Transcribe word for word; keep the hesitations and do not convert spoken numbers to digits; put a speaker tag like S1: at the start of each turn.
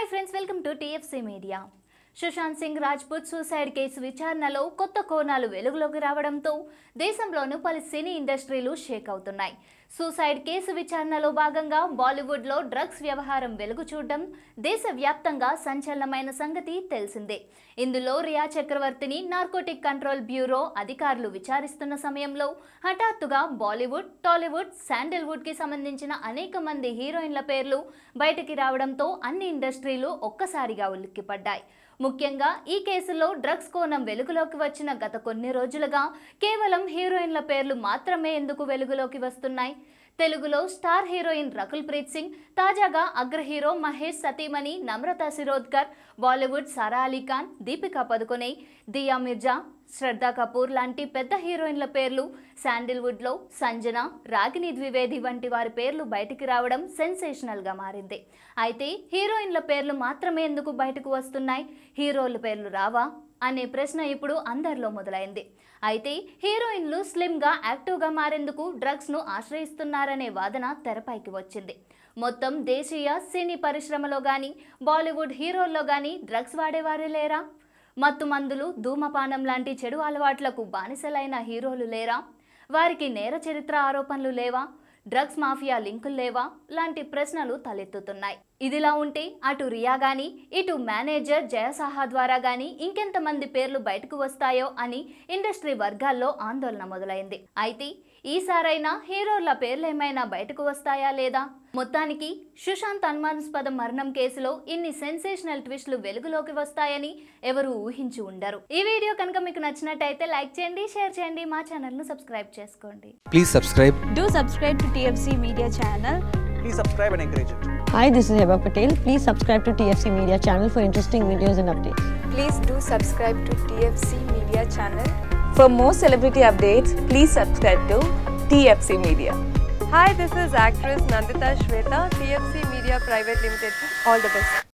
S1: Hi friends, welcome to TFC media. Sushant Singh Rajput suicide case విచారణలో కొత్త కోణాలు వెలుగులోకి రావడంతో దేశంలోని పలు సినీ ఇండస్ట్రీలు షేక్ అవుతున్నాయి. సూసైడ్ కేసు విచారణలో భాగంగా బాలీవుడ్లో డ్రగ్స్ వ్యవహారం వెలుగు చూడడం దేశవ్యాప్తంగా సంచలనమైన సంగతి తెలిసిందే. ఇందులో రియా చక్రవర్తిని నార్కోటిక్ కంట్రోల్ బ్యూరో అధికారులు విచారిస్తున్న సమయంలో హఠాత్తుగా బాలీవుడ్, టాలీవుడ్, శాండిల్వుడ్ కి సంబంధించిన అనేక మంది హీరోయిన్ల పేర్లు బయటికి రావడంతో అన్ని ఇండస్ట్రీలు ఒక్కసారిగా ఉలిక్కిపడ్డాయి. ముఖ్యంగా ఈ కేసులో డ్రగ్స్ కోణం వెలుగులోకి వచ్చిన గత కొన్ని రోజులుగా కేవలం హీరోయిన్ల పేర్లు మాత్రమే ఎందుకు వెలుగులోకి వస్తున్నాయి? తెలుగులో స్టార్ హీరోయిన్ రకుల్ ప్రీత్ సింగ్, తాజాగా అగ్ర హీరో మహేష్ సతీమణి నమ్రతా శిరోద్కర్, బాలీవుడ్ సారా అలీ ఖాన్, దీపికా పదుకొనే, దియా మిర్జా, శ్రద్ధా కపూర్ లాంటి పెద్ద హీరోయిన్ల పేర్లు, శాండిల్వుడ్లో సంజన, రాగిణి ద్వివేది వంటి వారి పేర్లు బయటికి రావడం సెన్సేషనల్గా మారింది. అయితే హీరోయిన్ల పేర్లు మాత్రమే ఎందుకు బయటకు వస్తున్నాయి, హీరోల పేర్లు రావా అనే ప్రశ్న ఇప్పుడు అందరిలో మొదలైంది. అయితే హీరోయిన్లు స్లిమ్గా, యాక్టివ్గా మారేందుకు డ్రగ్స్ను ఆశ్రయిస్తున్నారనే వాదన తెరపైకి వచ్చింది. మొత్తం దేశీయ సినీ పరిశ్రమలో కానీ, బాలీవుడ్ హీరోల్లో కానీ డ్రగ్స్ వాడేవారే లేరా? మత్తు మందులు, ధూమపానం లాంటి చెడు అలవాట్లకు బానిసలైన హీరోలు లేరా? వారికి నేర చరిత్ర ఆరోపణలు లేవా? డ్రగ్స్ మాఫియా లింకులు లేవా? లాంటి ప్రశ్నలు తలెత్తుతున్నాయి. ఇదిలా ఉంటే అటు రియా గానీ, ఇటు మేనేజర్ జయసాహా ద్వారా గానీ ఇంకెంతమంది పేర్లు బయటకు వస్తాయో అని ఇండస్ట్రీ వర్గాల్లో ఆందోళన మొదలైంది. అయితే ఈసారైనా హీరోల పేర్లు ఏమైనా బయటకు వస్తాయా లేదా? మొత్తానికి సుశాంత్ అనుమానాస్పద మరణం కేసులో ఇన్ని సెన్సేషనల్ ట్విస్టులు వెలుగులోకి వస్తాయని ఎవరు ఊహించి ఉండరు. ఈ వీడియో కనుక మీకు నచ్చినట్టయితే లైక్ చేయండి, షేర్ చేయండి, మా ఛానల్ ను సబ్స్క్రైబ్ చేసుకోండి.
S2: Please subscribe.
S3: Do subscribe to T F C Media channel.
S2: Please subscribe and encourage it.
S4: Hi, this is Heba Patel. Please subscribe to T F C Media channel for interesting videos and updates.
S3: Please do subscribe to T F C Media channel. For more celebrity updates, please subscribe to T F C Media.
S5: Hi, this is actress Nandita Shweta, T F C Media Private Limited. All the best.